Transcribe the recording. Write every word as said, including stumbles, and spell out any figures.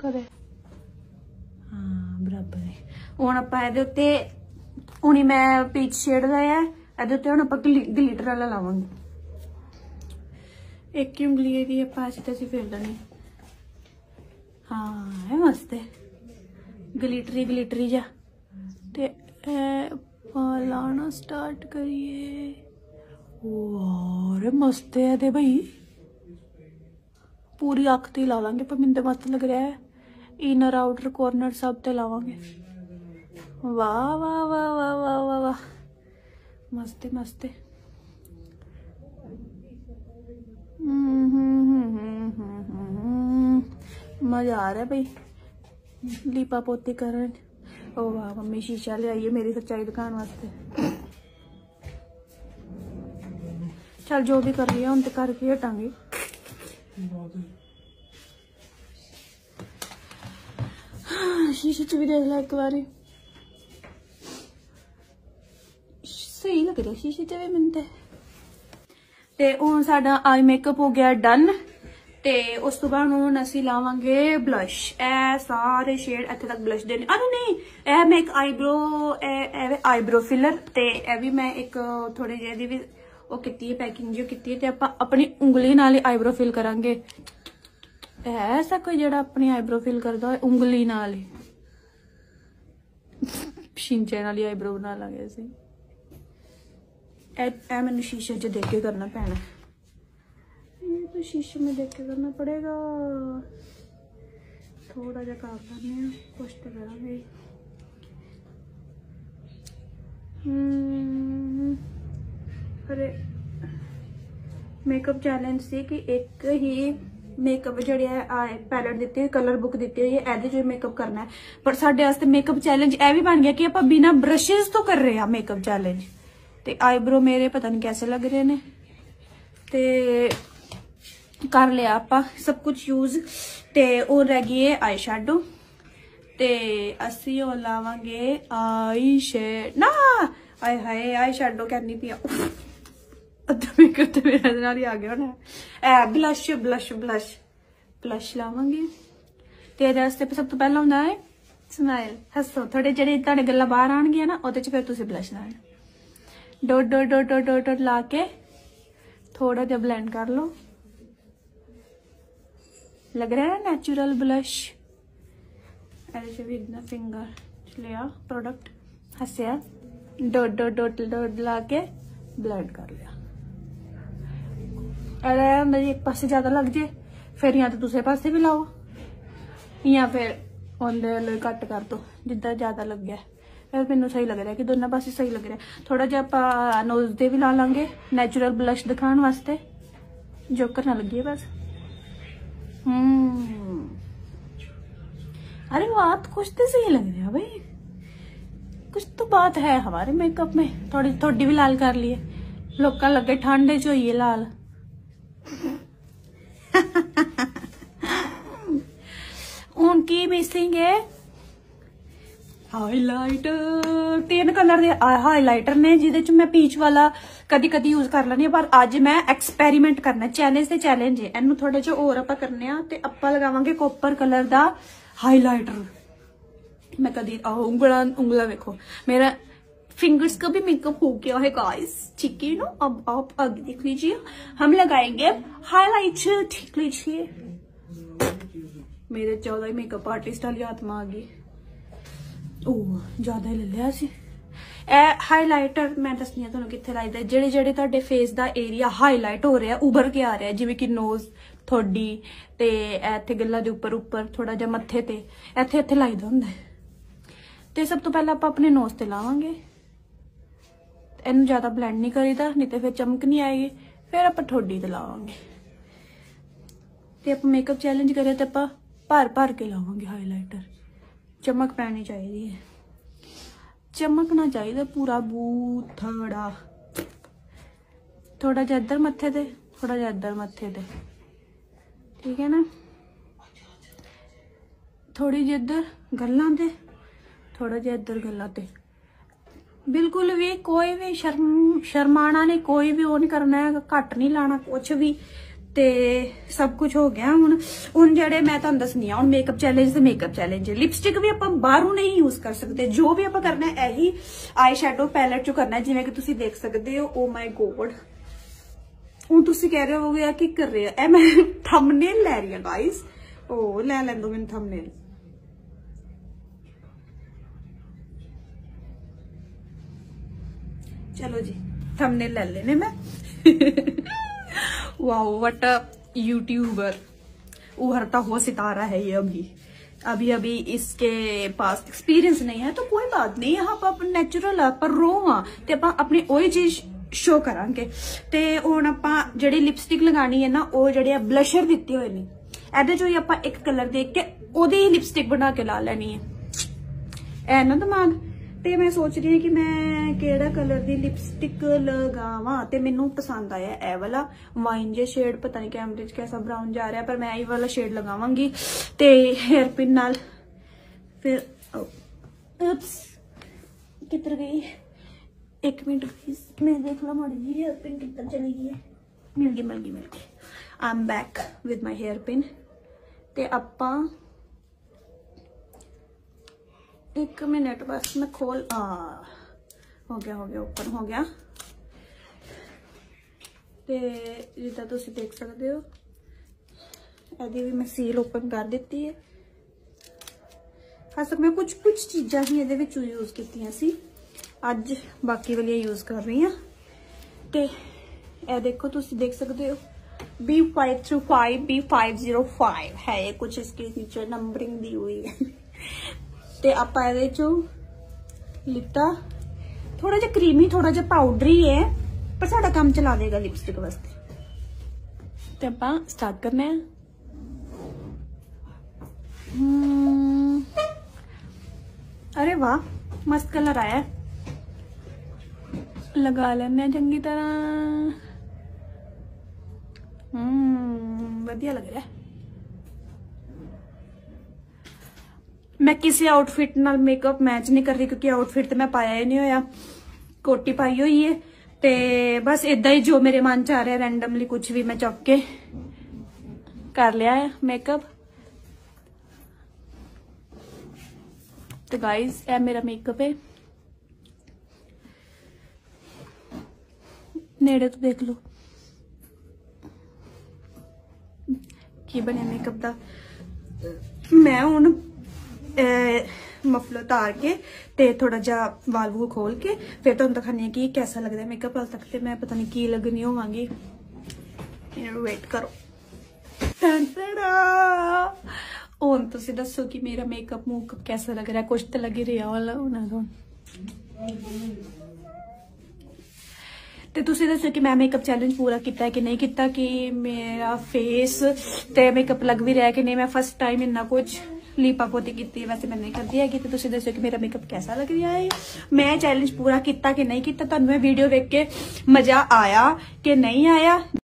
करे हाँ बराबर है। हुण आपां इहदे उत्ते हुणी मैं पीच शेड दा है, इहदे उत्ते हुण आपां ग्लिटर वाला लावांगे। एक ही उंगली दी आपां ऐसे तैसे फेर लैनी। हाँ है मस्त है ग्लिटरी ग्लिटरी जा। ते लाना स्टार्ट करिए। और मस्त है ते भाई पूरी अख ते ला लांगे पर मैनूं मस्त लग रहा है। इनर आउटर कॉर्नर सब ते लावांगे। वाह वाह वाह वाह वाह वाह वाह मस्त मस्त। मजा आ रहा है भाई लीपा पोती करन। ओ वाह मम्मी शीशा ले आइए मेरी सच्चाई दिखाने वास्ते। चल जो भी कर रही है उनते करके हटांगे। शीशे च भी देख ला एक बारी सही लग रहा शीशे च भी मिलता है। ते हुण साडा आई मेकअप हो गया डन। ते उस तो बाद हुण असीं लावांगे ब्लश। ए सारे शेड इत्थे तक ब्लश देने। अरे नहीं ए मैं एक आईब्रो ए आईब्रो फिलर ते ए भी मैं एक थोड़ी जेही दी भी ओ कीती है पैकिंग जो कीती है। ते आपां अपनी उंगली नाल ही आईब्रो फिल करांगे। ऐसा कोई जेड़ा अपनी आईब्रो फिल करदा होए उंगली नाल ही शिंचे नाल ही आईब्रो बना लांगे असीं। ए मैनूं शीशे च देख के करना पैना। ये तो शीशे में देख के करना पड़ेगा। थोड़ा जा काम करने हैं कुछ तो करेंगे। अरे मेकअप चैलेंज से कि एक ही मेकअप जड़ी है पैलेट दिती हुई कलर बुक दिती हुई है एदे जो मेकअप करना है। पर साडे वास्ते मेकअप चैलेंज ए भी बन गया कि आप बिना ब्रशेस तो कर रहे हैं मेकअप चैलेंज। ते आईब्रो मेरे पता नहीं कैसे लग रहे ने ते कर लिया आपा सब कुछ यूज। ते और रह गई है आई शैडो। ते असी और लावांगे आई शेड ना आए हाय आई शैडो कहनी पिया अद्धा मेकअप तो मेरे नाल ही आ गया होना। ए ब्लश ब्लश ब्लश ब्लश लावांगे। ते इहदे वास्ते सब तो पहला हुंदा है स्माइल। हसो थोड़े जेहड़े तुहाडे गल्लां बाहर आणगियां ना ओहदे च फिर तुसीं ब्लश लाना। Dot dot dot dot dot dot ला के थोड़ा जा ब्लेंड कर लो। लग रहा है नेचुरल ब्लश। ऐसे भी इतना फिंगर लिया प्रोडक्ट हंसया डॉट डॉट डॉट डॉट ला के ब्लेंड कर लिया। अरे मेरी एक पासे ज्यादा लग जाए फिर या तो दूसरे पासे भी लाओ या फिर ओंदे कट कर दो जिदा ज्यादा लग गया। फिर मैनू सही लग रहा है कि दोनों पासे सही लग रहा है। थोड़ा जा आप नोज दे भी ला लांगे नेचुरल ब्लश दिखाने वास्ते जोकर ना लगी है बस। हम्म अरे बात कुछ तो सही लग रहा है भाई। कुछ तो बात है हमारे मेकअप में। थोड़ी थोड़ी भी लाल कर लिए लोग लगे ठंडे च होइए लाल। उनकी मिसिंग है हाईलाइटर। तीन कलर के हाईलाइटर ने जिदे च मैं पीच वाला कदी कदी यूज कर लेनी पर अज मैं एक्सपेरीमेंट करना। चैलेंज से चैलेंज है इनू थोड़ा जिहा होर आपां करने आ ते आपां लगावांगे कॉपर कलर दा हाईलाइटर। मैं कदी उंगला उंगला देखो मेरा फिंगर्स का भी मेकअप हो गया है गाइस। ठीक है ना। अब आप आगे देख लीजिए हम लगाएंगे हाईलाइटर। ठीक लीजिए मेरे चौदह मेकअप आर्टिस्ट वाली आत्मा आ गई। ओह ज्यादा ही ले लिया सी। ए हाईलाइटर मैं दसनी है तुहानू कित्थे लाईदा। जेड़े जेड़े तुहाडे फेस दा एरिया हाईलाइट हो रहा है उभर के आ रहा है जिवें कि नोज थोड़ी ते इत्थे गल्लां दे उपर उपर थोड़ा जिहा मत्थे ते इत्थे इत्थे लाईदा हुंदा है। ते सब तो पहले आपां अपने नोज ते लावांगे। इनू ज्यादा ब्लेंड नहीं करीदा नहीं तो फिर चमक नहीं आएगी। फिर आपां ठोडी ते लावांगे। ते आपां मेकअप चैलेंज करे ते आपां भर भर के लावांगे हाईलाइटर। चमक पैनी चाहिए चमकना चाहिए पूरा बूथड़ा। थोड़ा जिहा इधर मत्थे ते थोड़ा जिहा इधर मत्थे ते ठीक है ना। थोड़ी जी इधर गल्लां ते थोड़ा जिहा इधर गल्लां ते। बिल्कुल भी कोई भी शर्म शर्माना नहीं कोई भी वो नहीं करना है घट नहीं लाना कुछ भी। ਤੇ ਸਭ ਕੁਝ ਹੋ ਗਿਆ। ਹੁਣ ਹੁਣ ਜਿਹੜੇ ਮੈਂ ਤੁਹਾਨੂੰ ਦੱਸਣੀ ਆ, ਹੁਣ ਮੇਕਅਪ ਚੈਲੰਜ ਤੇ ਮੇਕਅਪ ਚੈਲੰਜ ਲਿਪਸਟਿਕ ਵੀ ਆਪਾਂ ਬਾਹਰੋਂ ਨਹੀਂ ਯੂਜ਼ ਕਰ ਸਕਦੇ। ਜੋ ਵੀ ਆਪਾਂ ਕਰਨਾ ਹੈ ਇਹੀ ਆਈ ਸ਼ੈਡੋ ਪੈਲਟ ਚੋਂ ਕਰਨਾ ਹੈ। ਜਿਵੇਂ ਕਿ ਤੁਸੀਂ ਦੇਖ ਸਕਦੇ ਹੋ। ਓ ਮਾਈ ਗੋਡ, ਹੁਣ ਤੁਸੀਂ ਕਹਿ ਰਹੇ ਹੋਗੇ ਕੀ ਕਰ ਰਹੇ ਹੋ, ਇਹ ਮੈਂ ਥੰਬਨੇਲ ਲੈ ਰਹੀ ਹਾਂ ਗਾਇਸ। ਉਹ ਲੈ ਲੈਣ ਦੋ ਮੈਨੂੰ ਥੰਬਨੇਲ। चलो जी थंबनेल ले लेने में। वाओ व्हाट अ यूट्यूबर, उभरता हुआ सितारा है ये। अभी अभी अभी इसके पास एक्सपीरियंस नहीं है तो कोई बात नहीं, यहाँ पर नैचुरल आ पर रो हाँ ते आपां अपनी ओही चीज शो करांगे। ते हुण आपां जिहड़ी लिपस्टिक लगानी है ना, वो जिहड़े ब्लशर दिते हुए ने, इहदे चों ही आपां एक कलर देख के ओदी ही लिपस्टिक बना के ला लेनी है। ऐ ना दिमाग। ਤੇ ਮੈਂ ਸੋਚ ਰਹੀ ਹਾਂ ਕਿ ਮੈਂ ਕਿਹੜਾ ਕਲਰ ਦੀ ਲਿਪਸਟਿਕ ਲਗਾਵਾਂ, ਤੇ ਮੈਨੂੰ ਪਸੰਦ ਆਇਆ ਇਹ ਵਾਲਾ ਵਾਈਨ ਜੇ ਸ਼ੇਡ। ਪਤਾ ਨਹੀਂ ਕੈਮਰੇ 'ਚ कैसा ब्राउन जा रहा है, पर मैं ਇਹ ਵਾਲਾ ਸ਼ੇਡ ਲਗਾਵਾਂਗੀ ਤੇ हेयर पिन ਨਾਲ। फिर उप्स किधर गई, एक मिनट प्लीज मैं देख ला माड़ी जी हेयर पिन किधर चली गई है। मिल गई मिल गई मिल गई। I am back with my hairpin. ते आपां एक मिनट बस मैं खोल आ हो गया हो गया ओपन हो गया। ते जिदा तुसी देख सकते हो ਇਹਦੀ भी मैं सील ओपन कर दी है। खास मैं कुछ कुछ चीज़ा ही ਇਹਦੇ ਵਿੱਚ यूज कीतियां सी, ਅੱਜ बाकी वाली यूज कर रही हाँ। ते ਇਹ देखो तुसी देख सकते हो B five through five B five zero five है ये, कुछ इसके नीचे नंबरिंग दी हुई है। ते आपां इहदे चों लिता थोड़ा जिहा क्रीमी थोड़ा जिहा पाउडरी है, पर साडा काम चला देगा लिपस्टिक वास्ते। ते आपां स्टार्ट करना है। अरे वाह मस्त कलर आया, लगा लेने चंगी तरह। हम्म वधिया लग रहा है। मैं किसी आउटफिट नाल मेकअप मैच नहीं कर रही, क्योंकि आउटफिट तो मैं पाया ही नहीं होया, कोटी पाई हुई है। ते बस इदा ही जो मेरे मन च आ रहा है रैंडमली कुछ भी मैं चुक के कर लिया है मेकअप। तो गाइस ये मेरा मेकअप है, नेड़े तो देख लो की बने मेकअप दा। मैं हुण मफलर उतार के ते थोड़ा जा वाल वूल खोल के फिर तुहानूं दिखानी कि कैसा लगता है मेकअप। हाल तक ते मैं पता नहीं की लगनी होवांगी, वेट करो। हुण तुसीं दसो कि मेरा मेकअप मूकअप कैसा लग रहा है, कुछ तो लग ही रहा होना तो। ते तुसीं दसो कि मैं मेकअप चैलेंज पूरा किया कि नहीं किया, कि मेरा फेस ते मेकअप लग भी रहा है कि नहीं। मैं फर्स्ट टाइम इन्ना कुछ लीपा पोती की, वैसे मैं नहीं करती है कि। तो तुसीं दसो कि मेरा मेकअप कैसा लग रहा है, मैं चैलेंज पूरा किया कि नहीं किया, तुहानूं वीडियो देख के मजा आया कि नहीं आया।